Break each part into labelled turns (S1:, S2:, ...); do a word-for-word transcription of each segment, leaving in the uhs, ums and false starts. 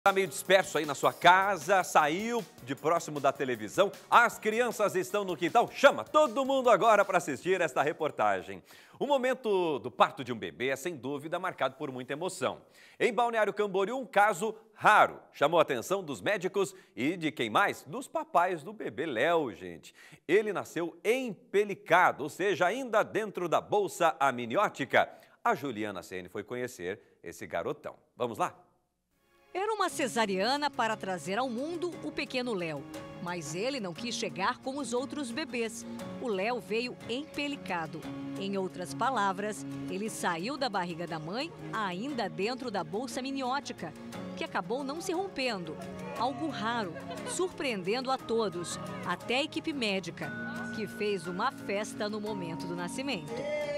S1: Está meio disperso aí na sua casa, saiu de próximo da televisão, as crianças estão no quintal, chama todo mundo agora para assistir esta reportagem. O momento do parto de um bebê é sem dúvida marcado por muita emoção. Em Balneário Camboriú, um caso raro chamou a atenção dos médicos e de quem mais? Dos papais do bebê Léo, gente. Ele nasceu empelicado, ou seja, ainda dentro da bolsa amniótica. A Juliana C N foi conhecer esse garotão. Vamos lá?
S2: Era uma cesariana para trazer ao mundo o pequeno Léo, mas ele não quis chegar como os outros bebês. O Léo veio empelicado. Em outras palavras, ele saiu da barriga da mãe ainda dentro da bolsa amniótica, que acabou não se rompendo. Algo raro, surpreendendo a todos, até a equipe médica, que fez uma festa no momento do nascimento.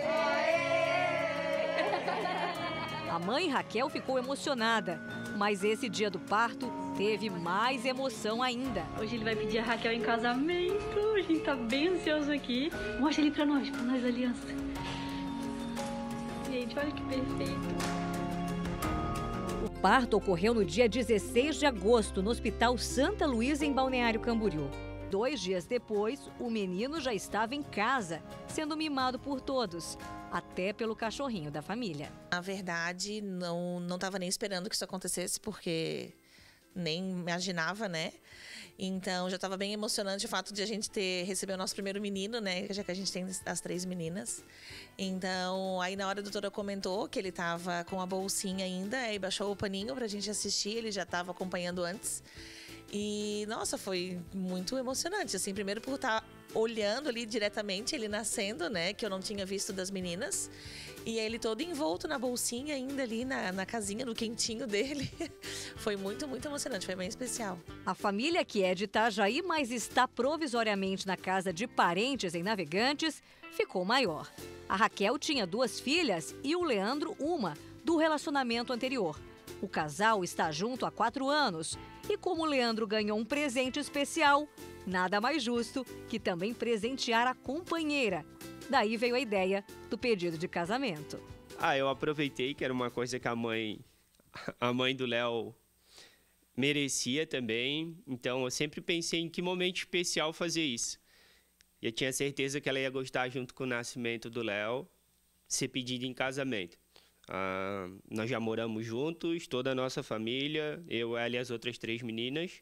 S2: A mãe Raquel ficou emocionada, mas esse dia do parto teve mais emoção ainda.
S3: Hoje ele vai pedir a Raquel em casamento, a gente tá bem ansioso aqui. Mostra ele pra nós, pra nós a aliança. Gente, olha que perfeito.
S2: O parto ocorreu no dia dezesseis de agosto, no Hospital Santa Luísa, em Balneário Camboriú. Dois dias depois, o menino já estava em casa, sendo mimado por todos, até pelo cachorrinho da família.
S4: Na verdade, não não estava nem esperando que isso acontecesse, porque nem imaginava, né? Então, já estava bem emocionante o fato de a gente ter recebido o nosso primeiro menino, né? Já que a gente tem as três meninas. Então, aí na hora a doutora comentou que ele estava com a bolsinha ainda, aí baixou o paninho pra gente assistir, ele já estava acompanhando antes. E, nossa, foi muito emocionante, assim, primeiro por estar olhando ali diretamente, ele nascendo, né, que eu não tinha visto das meninas, e ele todo envolto na bolsinha ainda ali na, na casinha, no quentinho dele. Foi muito, muito emocionante, foi bem especial.
S2: A família, que é de Itajaí, mas está provisoriamente na casa de parentes em Navegantes, ficou maior. A Raquel tinha duas filhas e o Leandro uma, do relacionamento anterior. O casal está junto há quatro anos e como o Leandro ganhou um presente especial, nada mais justo que também presentear a companheira. Daí veio a ideia do pedido de casamento.
S5: Ah, eu aproveitei que era uma coisa que a mãe, a mãe do Léo merecia também. Então eu sempre pensei em que momento especial fazer isso. E eu tinha certeza que ela ia gostar, junto com o nascimento do Léo, ser pedido em casamento. Ah, nós já moramos juntos, toda a nossa família, eu, ela e as outras três meninas,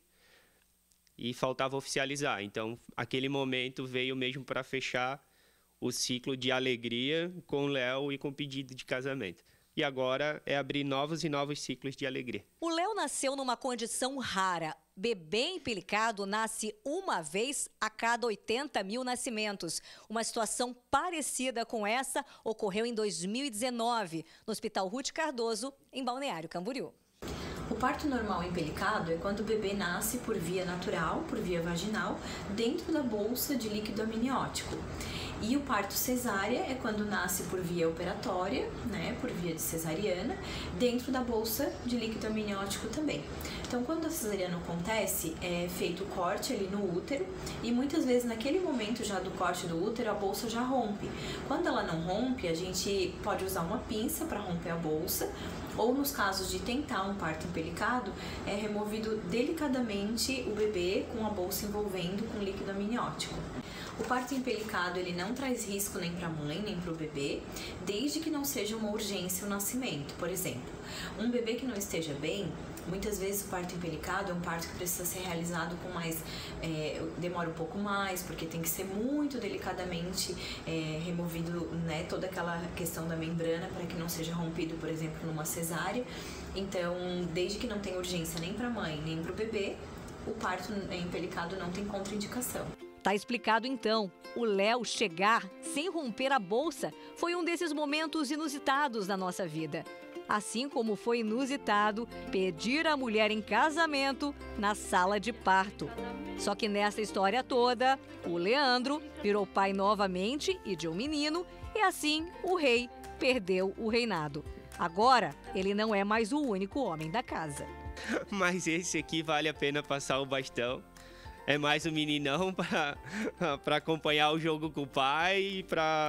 S5: e faltava oficializar. Então, aquele momento veio mesmo para fechar o ciclo de alegria com o Léo e com o pedido de casamento. E agora é abrir novos e novos ciclos de alegria.
S2: O Léo nasceu numa condição rara. Bebê empelicado nasce uma vez a cada oitenta mil nascimentos. Uma situação parecida com essa ocorreu em dois mil e dezenove, no Hospital Ruth Cardoso, em Balneário Camboriú.
S6: O parto normal empelicado é quando o bebê nasce por via natural, por via vaginal, dentro da bolsa de líquido amniótico. E o parto cesárea é quando nasce por via operatória, né, por via de cesariana, dentro da bolsa de líquido amniótico também. Então, quando a cesariana acontece, é feito o corte ali no útero e muitas vezes naquele momento já do corte do útero a bolsa já rompe. Quando ela não rompe, a gente pode usar uma pinça para romper a bolsa, ou nos casos de tentar um parto empelicado, é removido delicadamente o bebê com a bolsa envolvendo com líquido amniótico. O parto empelicado ele não traz risco nem para a mãe nem para o bebê, desde que não seja uma urgência o nascimento. Por exemplo, um bebê que não esteja bem, muitas vezes o parto empelicado é um parto que precisa ser realizado com mais, é, demora um pouco mais, porque tem que ser muito delicadamente é, removido, né, toda aquela questão da membrana para que não seja rompido, por exemplo, numa cesárea. Então, desde que não tenha urgência nem para a mãe nem para o bebê, o parto empelicado não tem contraindicação.
S2: Tá explicado então, o Léo chegar sem romper a bolsa foi um desses momentos inusitados na nossa vida. Assim como foi inusitado pedir a mulher em casamento na sala de parto. Só que nessa história toda, o Leandro virou pai novamente e de um menino, e assim o rei perdeu o reinado. Agora, ele não é mais o único homem da casa.
S5: Mas esse aqui vale a pena passar o bastão. É mais um meninão para acompanhar o jogo com o pai e para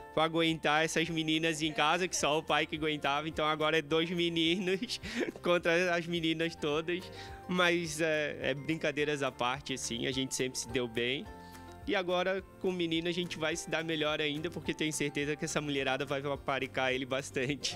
S5: para aguentar essas meninas em casa, que só o pai que aguentava. Então agora é dois meninos contra as meninas todas. Mas é, é brincadeiras à parte, assim, a gente sempre se deu bem. E agora, com o menino, a gente vai se dar melhor ainda, porque tenho certeza que essa mulherada vai paparicar ele bastante.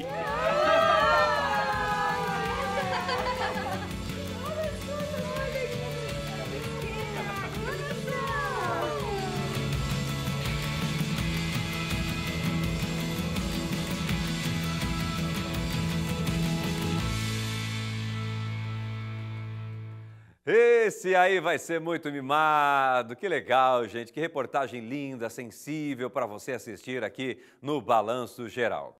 S1: Esse aí vai ser muito mimado. Que legal, gente. Que reportagem linda, sensível para você assistir aqui no Balanço Geral.